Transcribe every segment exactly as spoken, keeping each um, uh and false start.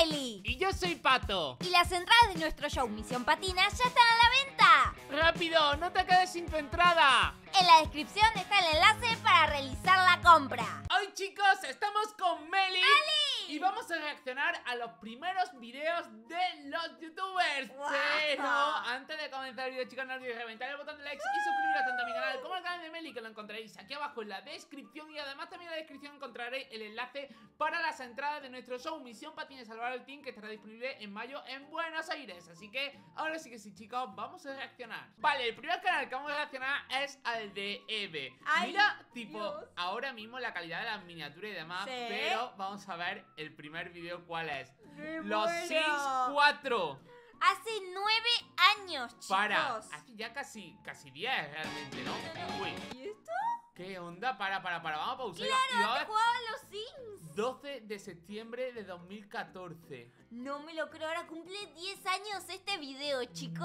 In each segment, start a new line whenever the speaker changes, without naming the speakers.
Meli.
Y yo soy Pato.
Y las entradas de nuestro show Misión Patina ya están a la venta.
¡Rápido! ¡No te quedes sin tu entrada!
En la descripción está el enlace para realizar la compra.
Hoy, chicos, estamos con Meli.
¡Ali!
Y vamos a reaccionar a los primeros videos de los youtubers.
¡Wow!
Pero antes de comenzar el video, chicos, no olvidéis reventar el botón de likes y suscribiros tanto a mi canal como al canal de Meli, que lo encontraréis aquí abajo en la descripción. Y además también en la descripción encontraréis el enlace para las entradas de nuestro show Misión Patina y Salvar el Team, que estará disponible en mayo en Buenos Aires. Así que ahora sí que sí, chicos, vamos a reaccionar. Vale, el primer canal que vamos a reaccionar es al de Eve.
Ay,
Mira, tipo,
Dios.
ahora mismo la calidad de las miniaturas y demás.
Sí.
Pero vamos a ver el primer video cuál es.
¡Me
Los
muero!
Sims cuatro.
Hace nueve años, chicos.
Para, hace ya casi, casi diez realmente, ¿no? Uy,
¿Y esto?
¿qué onda? Para, para, para, vamos a pausar.
Claro,
Y
antes
ahora,
jugaba a los Sims.
doce de septiembre de dos mil catorce.
No me lo creo, ahora cumple diez años este video, chicos.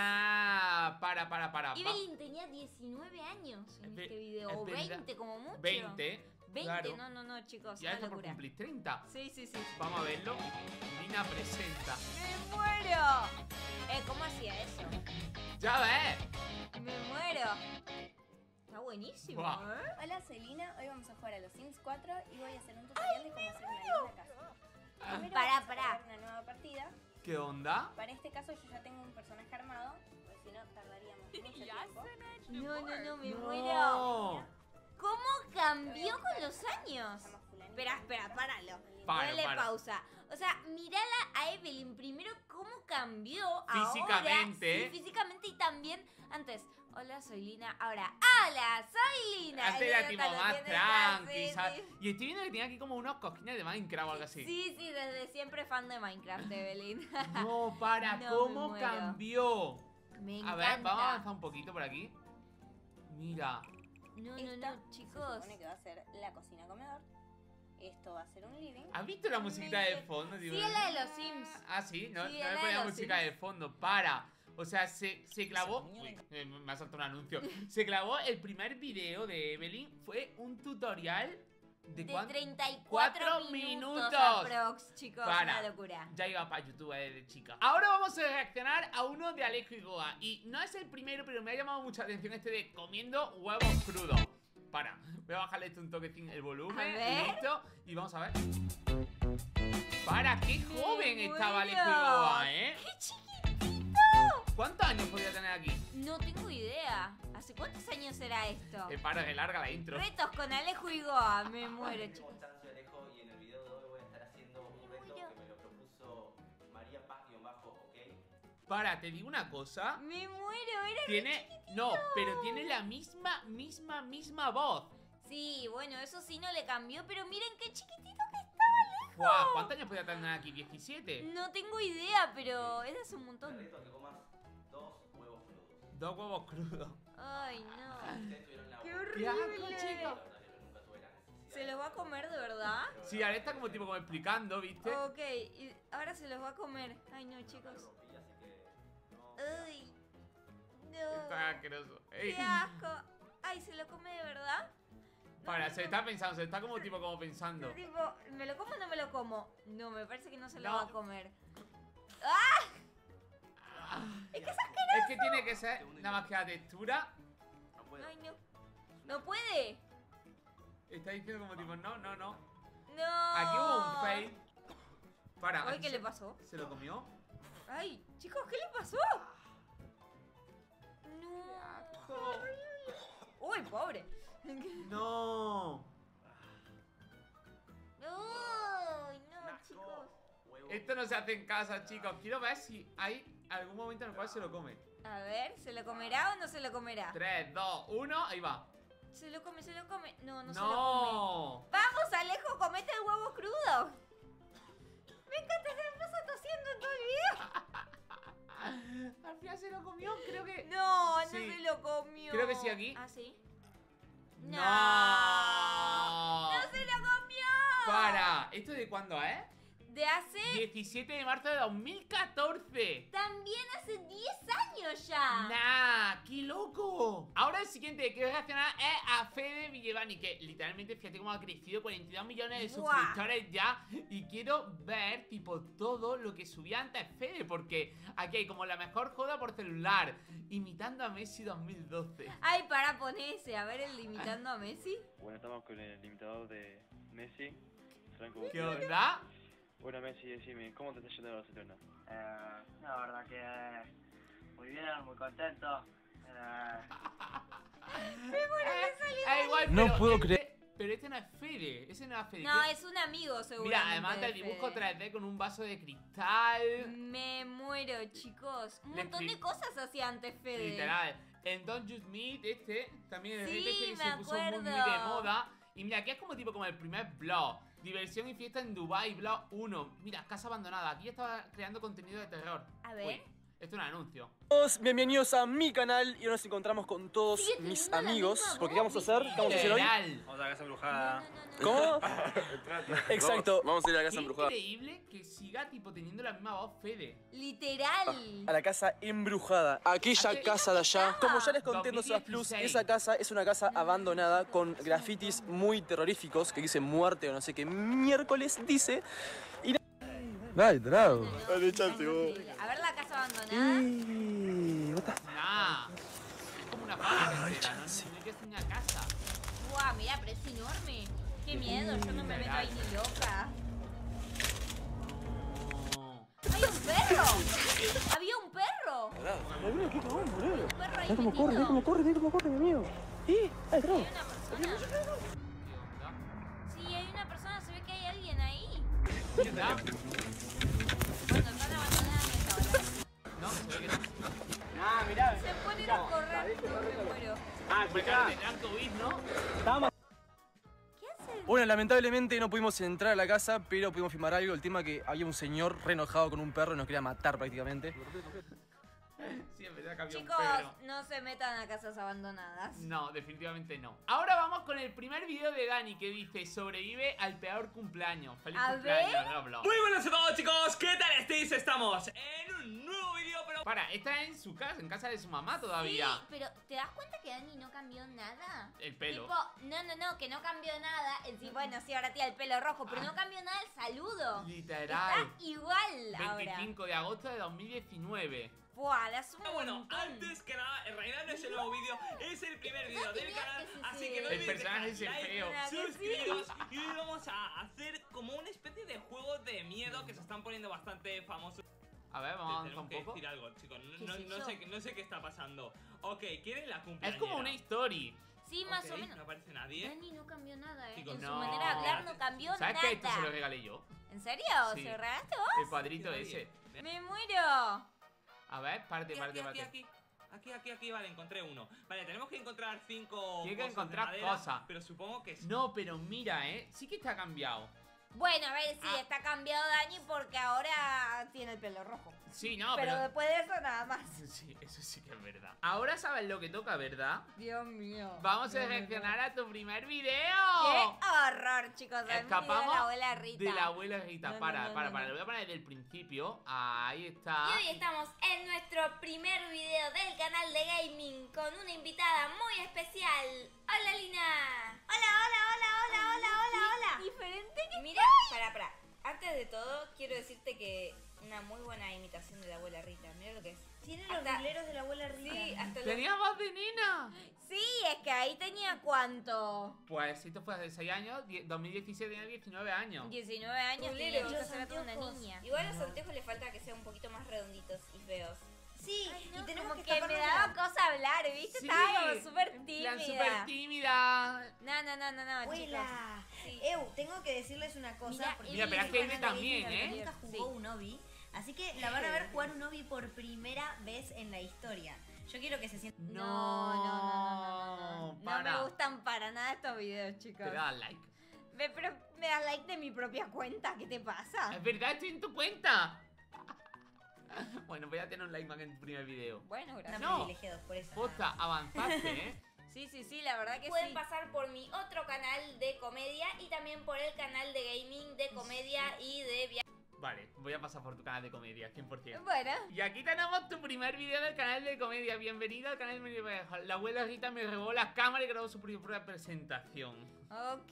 Ah, para, para, para. va-
Evelyn tenía diecinueve años en
Es ve-
este video,
es
o
verdad.
veinte como mucho.
veinte.
veinte,
claro.
no, no, no, chicos,
Ya
una
está por
locura.
cumplir treinta.
Sí, sí, sí.
Vamos a verlo. Mina presenta.
¡Me muero! Eh, ¿cómo hacía eso?
Ya ves.
¡Me muero! Está buenísimo,
Buah.
¿eh?
Hola, soy Lina. Hoy vamos a jugar a los Sims cuatro y voy a hacer un tutorial de cómo hacer una linda casa. Primero
Pará,
vamos a
pará.
crear una nueva partida.
¿Qué onda?
Para este caso yo ya tengo un personaje armado, porque si no tardaríamos mucho tiempo.
No, no, no, me
No.
muero. ¿Cómo cambió con los años?
Se llama fulanito.
Espera, espera, páralo.
Para,
Dale
para.
pausa. O sea, mirala a Evelyn primero cómo cambió
Físicamente.
ahora. Sí, físicamente y también antes. Hola, soy Lina. Ahora, hola, soy Lina.
Antes
Y
era
ahora
tipo
lo
más
tiene
tranqui,
así,
¿sabes?
sí.
Y estoy viendo que tiene aquí como unos cosquines de Minecraft o algo así.
Sí, sí, desde siempre fan de Minecraft, Evelyn.
No, para,
No,
¿cómo
me muero.
cambió?
Me
A
encanta.
ver, vamos a avanzar un poquito por aquí. Mira.
No, no,
Esta
no,
se
chicos.
supone que va a ser la cocina comedor. Esto va a ser un living.
¿Has visto la musiquita de fondo?
Sí,
Tipo,
es la de los Sims.
Ah, sí, no,
Sí,
no
es
me
la
ponía
de los
música
Sims.
de fondo. Para. O sea, se, se clavó. Uy, eh, me ha saltado un anuncio. Se clavó el primer video de Evelyn. Fue un tutorial de,
De
cuánto?
treinta y cuatro
Cuatro
minutos.
minutos.
Aprox, chicos,
Para.
una locura.
Ya iba para YouTube eh, de chica. Ahora vamos a reaccionar a uno de Alejo y Goa. Y no es el primero, pero me ha llamado mucha atención este de comiendo huevos crudos. Para, voy a bajarle esto un toquecín el volumen.
A ver.
Listo. Y vamos a ver. Para, qué
Me
joven estaba Alejo y
muero.
Goa, ¿eh?
¡Qué chiquitito!
¿Cuántos años podría tener aquí?
No tengo idea. ¿Hace cuántos años será esto?
Eh, para, que larga la intro.
Retos con Alejo y Goa. Me muero, chicos.
Constancio Alejo y en el video de hoy voy a estar haciendo un reto que me lo propuso María Paz-OK.
Para, te digo una cosa.
Me muero, era
Tiene. No, pero tiene la misma, misma, misma voz.
Sí, bueno, eso sí no le cambió, pero miren qué chiquitito que estaba Alejo.
Guau, ¿cuántos años podría tener aquí? ¿diecisiete?
No tengo idea, pero es hace un
Te
montón.
reto a que comas dos huevos crudos.
Dos huevos crudos.
Ay, no.
Ustedes tuvieron la
¡Qué
¡Qué asco,
horrible!
chico!
La verdad, yo nunca tuve la necesidad.
¿Se los va a comer de verdad?
Sí, ahora está como tipo como explicando, ¿viste?
Ok, y ahora se los va a comer. Ay, no, chicos.
Rompí, así que no.
Ay,
Está
no.
asqueroso. Ey,
Qué asco. Ay, ¿se lo come de verdad? No,
para,
no,
se
no.
está pensando, se está como tipo como pensando.
Tipo, ¿me lo como o no me lo como? No, me parece que no se lo
No.
va a comer. ¡Ah! Es que es asqueroso.
Es que tiene que ser nada más que la textura.
No puedo.
Ay, no. No puede.
Está diciendo como tipo, no, no, no.
No.
Aquí hubo un fail. Para,
Ay,
aquí
¿qué
se-
le pasó?
¿Se lo comió?
Ay, chicos, ¿qué le pasó? No. Uy, pobre.
No.
Uy, no, chicos.
Huevo.
Esto no se hace en casa, chicos. Quiero ver si hay algún momento en el cual se lo come.
A ver, ¿se lo comerá o no se lo comerá?
tres, dos, uno, ahí va.
Se lo come, se lo come. No, no, se lo come.
No.
Vamos, Alejo, comete el huevo crudo. Me encanta, se me pasa tosiendo en todo el video.
Al final se lo comió, creo que.
No, no
Sí.
se lo comió.
Creo que sí, aquí.
¿Ah, sí?
No.
¡No se lo comió!
Para. ¿Esto de cuándo es?
De hace
diecisiete de marzo de dos mil catorce.
También hace diez años ya.
¡Nah! ¡Qué loco! Ahora el siguiente que quiero reaccionar es a Fede Villevani, que literalmente fíjate cómo ha crecido, cuarenta y dos millones de
Buah.
suscriptores ya. Y quiero ver, tipo, todo lo que subía antes Fede, porque aquí hay como la mejor joda por celular, imitando a Messi dos mil doce.
Ay, para ponerse, a ver el imitando a Messi.
Bueno, estamos con el imitador de Messi, Franco.
¿Qué onda?
Bueno, Messi, decime, ¿cómo te está yendo a Barcelona?
Eh, la verdad que eh, muy bien, muy contento. Eh,
Ah, igual,
No
pero
puedo
este-
creer.
Pero este no es Fede, ese no es Fede.
No,
¿Qué?
es un amigo, seguro.
Mira, además del dibujo tres D con un vaso de cristal.
Me muero, chicos. Un
Le
montón de
escri-
cosas hacía antes Fede.
Literal. En Don't Just Meet, este también es
Sí,
este que
me
se puso muy, muy de
acuerdo.
moda. Y mira, aquí es como tipo como el primer blog. Diversión y fiesta en Dubai, blog uno. Mira, casa abandonada. Aquí estaba creando contenido de terror.
A ver.
Uy, esto es un anuncio.
Bienvenidos a mi canal y hoy nos encontramos con todos
Sigue
mis
teniendo la
amigos.
misma
Porque
voz,
¿qué vamos a hacer? ¿Qué vamos a hacer hoy?
Literal.
Vamos a la casa
No,
embrujada.
no, no, no.
¿Cómo? Exacto. Vamos a ir a la
Qué
casa embrujada.
increíble que siga tipo teniendo la misma voz Fede.
Literal.
A la casa embrujada. Aquella
Aquella
casa de allá. Como ya les conté en
dos mil
Nosas Plus,
dieciséis.
esa casa es una casa abandonada con grafitis muy terroríficos que dice muerte o no sé qué miércoles dice. Ay, trago. Dale, chance, vos.
A ver la casa abandonada.
Y... what the f-
Nah. Es como una fábrica entera, ¿no? No es que es una casa.
Guau, mira, pero es enorme. Qué miedo, yo no me meto ahí ni loca.
No.
¡Hay un perro! ¡Había un perro!
Ay, mira, qué cagón, boludo.
Un perro ahí
Ve cómo corre, ve
metido.
cómo corre, ve cómo corre, mi amigo. ¡Eh! ¡Ay, trago!
Hay una persona.
¿Qué onda?
Sí, hay una persona, se ve que hay alguien ahí.
¿Qué onda?
Bueno, están abandonadas esta hora.
No, se ve que no.
ah, mirá.
Se ponen a correr. Me muero.
Ah,
Porque
acá.
tendrán COVID, ¿no?
¿Qué hacen?
Bueno, lamentablemente no pudimos entrar a la casa, pero pudimos filmar algo. El tema que había un señor re enojado con un perro y nos quería matar prácticamente.
Sí, en verdad que había un
Chicos,
perro.
no se metan a casas abandonadas.
No, definitivamente no. Ahora vamos con el primer video de Dani que dice: sobrevive al peor cumpleaños. Feliz
A
cumpleaños,
ver.
Roblox.
Muy buenas a todos, chicos, ¿qué tal estáis? Estamos en un nuevo vídeo, pero...
Para, está en su casa, en casa de su mamá todavía.
Sí, pero ¿te das cuenta que Dani no cambió nada?
El pelo.
Tipo, no, no, no, que no cambió nada. En sí, bueno, sí, ahora tiene el pelo rojo, pero no cambió nada el saludo.
Literal.
Está igual ahora.
veinticinco de agosto de dos mil diecinueve.
Buah, la sumo
Ah,
un
bueno,
montón.
antes que nada, en realidad no es el nuevo vídeo, es el primer vídeo del
tenías
canal,
que ser
así que no
ese.
El
olvides
personaje
dejar
ese
like,
feo.
¿Verdad que
suscribiros y hoy vamos a hacer como una especie de juego de miedo que se están poniendo bastante famosos.
A ver, vamos a avanzar
Tenemos
un
que
poco.
decir algo, chicos, no,
¿Qué
no,
sé
no
yo?
sé, no sé qué está pasando. Ok, ¿quieren la
Es
cumpleañera?
como una story.
Sí, más
Ok,
o menos.
No aparece nadie.
Dani no cambió nada, eh.
Chicos,
en su
no.
manera de hablar no cambió
¿Sabes
nada.
que esto se lo regalé yo?
¿En serio?
Sí.
¿Se lo regalaste vos?
El cuadrito
Nadie.
ese.
Me muero.
A ver, parte,
Aquí,
parte,
aquí, aquí,
parte.
aquí. Aquí, aquí, aquí, vale, encontré uno. Vale, tenemos que encontrar cinco
Tiene que
cosas de
encontrar
madera,
cosas.
pero supongo que sí.
No, pero mira, eh. Sí que está cambiado.
Bueno, a ver, sí,
Ah.
está cambiado Dani porque ahora tiene el pelo rojo.
Sí, no,
pero,
pero.
después de eso nada más.
Sí, eso sí que es verdad. Ahora sabes lo que toca, ¿verdad?
Dios mío.
Vamos a
No, no, no.
reaccionar a tu primer
¡Qué
video.
horror, chicos! El video
Escapamos
de la abuela Rita.
De la abuela Rita.
No, no,
para,
no,
para,
no,
para.
no.
Lo voy a poner desde el principio. Ahí está.
Y hoy estamos en nuestro primer video del canal de gaming con una invitada muy especial. Hola Lina. Hola, hola, hola, hola, hola, hola, hola.
Diferente que
Mira, para, para. Antes de todo, quiero decirte que una muy buena imitación de la abuela Rita. Mira lo que es.
tiene
los
rubleros de la abuela Rita.
Sí, hasta los...
Tenía voz de nena.
Sí, es que ahí tenía cuánto.
Pues esto fue hace seis años. die- dos mil diecisiete tenía diecinueve años.
diecinueve años, tenía
Ruleros.
que ser una niña.
Igual a los anteojos le falta que sean un poquito más redonditos y feos.
Sí,
Ay, no,
y tenemos
como
que,
que me
escaparnos
daba
de la-
cosa hablar, ¿viste?
Sí,
Estaba como súper
en plan
tímida.
súper tímida.
No, no, no, no, no, chicos.
Abuela,
Sí.
Eu, tengo que decirles una cosa.
Mira,
porque
Mira, pero es
el
que Eve
canal de
también,
gaming
¿eh?
Nunca jugó
Sí.
un Obi, así que la van a ver jugar un Obi por primera vez en la historia. Yo quiero que se sientan.
No, no, no, no, no, no, no. No
para.
me gustan para nada estos videos, chicos.
Te da like.
Ve, pero me das like de mi propia cuenta, ¿qué te pasa?
Es verdad, estoy en tu cuenta. Bueno, voy a tener un like más que en tu primer video.
Bueno,
Están
gracias.
No.
privilegiados por eso.
Posta, avanzaste, ¿eh?
Sí, sí, sí, la verdad que
Pueden
sí.
pasar por mi otro canal de comedia y también por el canal de gaming de comedia y de viajes.
Vale, voy a pasar por tu canal de comedia, cien por ciento.
Bueno.
Y aquí tenemos tu primer vídeo del canal de comedia. Bienvenido al canal de comedia. La abuela Rita me robó la cámara y grabó su propia presentación.
Ok.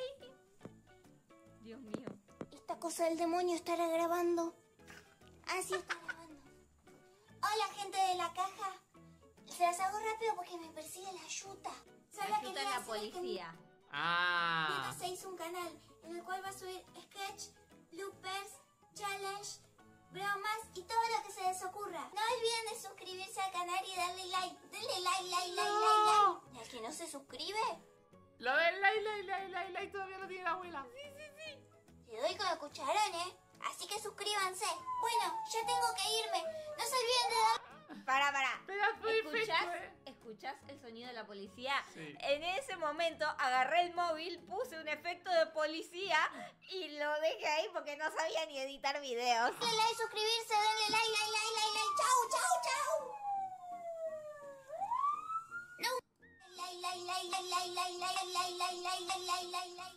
Dios mío.
Esta cosa del demonio estará grabando. Ah, sí, está grabando. Hola, gente de la caja. Se las hago rápido porque me persigue la yuta. ¿Sabes
La
qué
chuta
voy
en
a
la
hacer? Es que mi-
Ah.
Mira, se hizo un canal en el cual va a subir sketch, bloopers, challenge, bromas y todo lo que se les ocurra. No olviden de suscribirse al canal y darle like. Denle like, like, like, like, like. ¿Y al que no se suscribe?
Lo del like, like, like, like, like todavía lo tiene la abuela.
Le doy con el cucharón, ¿eh? Así que suscríbanse. Bueno, ya tengo que irme. No se olviden de dar...
Para, para.
Pedazo de
¿Escuchás,
efecto, eh.
¿Escuchás el sonido de la policía?
Sí.
En ese momento agarré el móvil, puse un efecto de policía y lo dejé ahí porque no sabía ni editar videos.
Denle like, suscribirse, denle like, like, like, like, like. Chau, chau, chau. No. Like, like, like, like, like, like, like, like, like, like, like, like, like, like.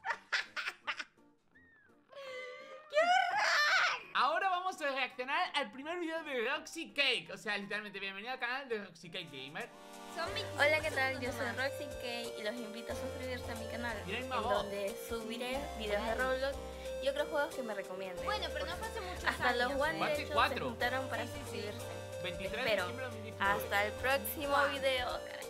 Ahora vamos a reaccionar al primer video de Roxy Cake. O sea, literalmente, bienvenido al canal de Roxy Cake Gamer.
Son veinticinco
Hola, ¿qué tal? Yo soy
segundos más.
Roxy K y los invito a suscribirse a mi canal,
Mira,
en
misma voz.
donde subiré videos de Roblox y otros juegos que me recomienden.
Bueno, pero no fue hace muchos
Hasta
años.
los One
Cuatro y
de hecho se
cuatro.
juntaron para
Sí, sí, sí.
suscribirse.
veintitrés de
Espero.
diciembre de dos mil diecinueve.
Hasta el próximo
Guau.
video, caray.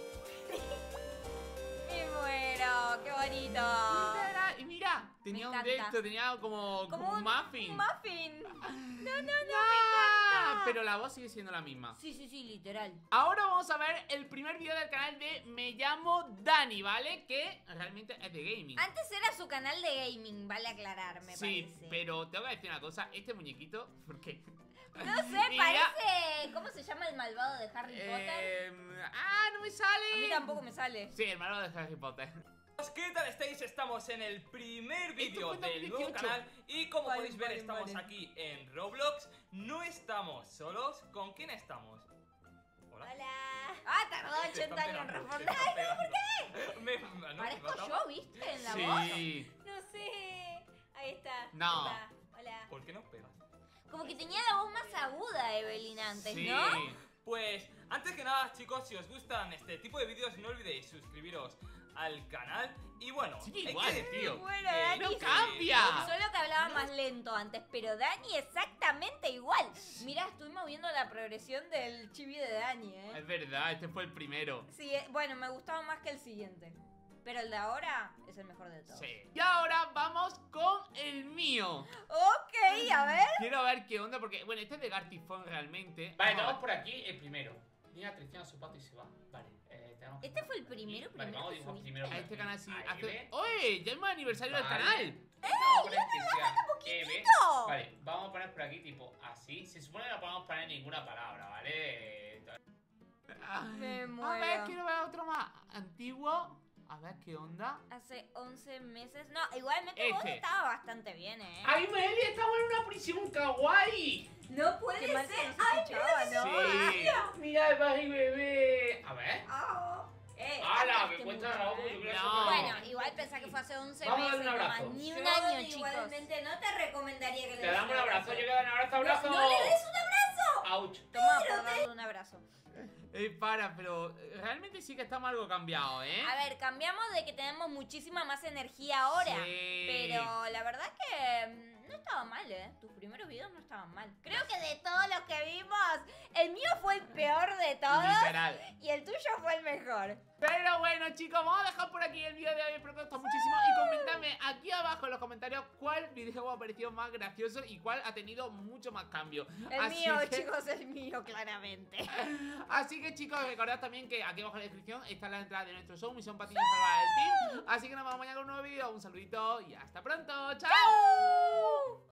Me muero, qué bonito.
Mira, y mira, tenía un
encanta.
de esto, tenía como, como, un muffin.
Un muffin. No, no, no,
Ah, pero la voz sigue siendo la misma.
Sí, sí, sí, literal.
Ahora vamos a ver el primer video del canal de Me llamo Dani, ¿vale? Que realmente es de gaming.
Antes era su canal de gaming, vale aclarar, me
Sí,
parece.
pero tengo que decir una cosa, este muñequito, ¿por qué?
No sé,
Mira.
parece... ¿Cómo se llama el malvado de Harry Potter?
Eh, ah, no me sale.
A mí tampoco me sale.
Sí, el malvado de Harry Potter.
¿Qué tal estáis? Estamos en el primer vídeo
fue en
del nuevo
dos mil dieciocho.
canal y como
Vale,
podéis ver
vale,
estamos
vale.
aquí en Roblox. No estamos solos. ¿Con quién estamos? Hola.
Hola. Ah, tardó
Te
ochenta
están
años en
pegando, te
responder.
están pegando. Me, no, me
Parezco
mataba.
yo, ¿viste? En la voz.
Sí.
No sé. Ahí está.
No.
Hola. Hola.
¿Por qué no pegas?
Como que tenía la voz más aguda Evelyn antes,
Sí.
¿no?
Pues antes que nada, chicos, si os gustan este tipo de vídeos, no olvidéis suscribiros al canal. Y bueno,
Sí,
hay
igual,
que decir
tío.
Bueno,
que-
Dani,
¡No
sí.
cambia!
Solo que hablaba más lento antes, pero Dani exactamente igual. Mira, estuvimos viendo la progresión del chibi de Dani, ¿eh?
Es verdad, este fue el primero.
Sí, eh, bueno, me gustaba más que el siguiente. Pero el de ahora es el mejor de todos.
Sí. Y ahora vamos con el mío.
Ok, a ver.
Quiero ver qué onda, porque, bueno, este es de Gartifón realmente. Vale, tenemos por aquí el primero. Mira, atención a su pato y se va. Vale, eh, tenemos que-
Este fue el primero,
Vale,
primero
vamos a
que
dibujar
subiste.
primero. A este canal sí.
Ahí
Hace...
ve.
¡Oye! Ya es aniversario del
Vale.
canal.
Vamos a poner que sea E B.
¡Oh!
Vale, vamos a poner por aquí tipo así. Se supone que no podemos poner ninguna palabra, ¿vale? Eh,
Me
A
muero.
ver, quiero ver otro más antiguo. A ver qué onda.
Hace once meses. No, igualmente vos
Este.
estaba bastante bien, ¿eh?
¡Ay, Meli! ¡Estamos en una prisión kawaii!
No puede
Qué mal
ser.
que no se
Ay,
escuchaba,
mira,
¿no?
Sí.
¡Mira el Bagi bebé! A ver.
Ah, eh,
¡Hala!
hablaste
Me cuesta
mucho,
la boca.
¿eh?
yo creo que
No.
eso-
Bueno, igual pensá que fue hace once
Vamos a darle
meses,
un
no más
abrazo.
ni un
Yo
año, chicos.
igualmente no te recomendaría que le
Te damos un abrazo. Yo quiero dar un abrazo. ¡Abrazo!
No, no le des un abrazo.
¡Auch!
Toma por darle un abrazo.
Eh, para, pero eh, realmente sí que estamos algo cambiado, ¿eh?
A ver, cambiamos de que tenemos muchísima más energía ahora.
Sí.
Pero la verdad que mm, no estaba mal, ¿eh? Tus primeros videos no estaban mal. Creo que de todos los que vimos, el mío fue el peor de todos
Literal.
y el tuyo fue el mejor.
Pero bueno, chicos, vamos a dejar por aquí el vídeo de hoy. Espero que os guste muchísimo. Y comentadme aquí abajo en los comentarios cuál video os ha parecido más gracioso y cuál ha tenido mucho más cambio.
El
Así
mío,
que-
chicos, el mío, claramente.
Así que, chicos, recordad también que aquí abajo en la descripción está la entrada de nuestro show Misión Patiño Salvar el Team. Así que nos vemos mañana con un nuevo vídeo. Un saludito y hasta pronto. ¡Chao!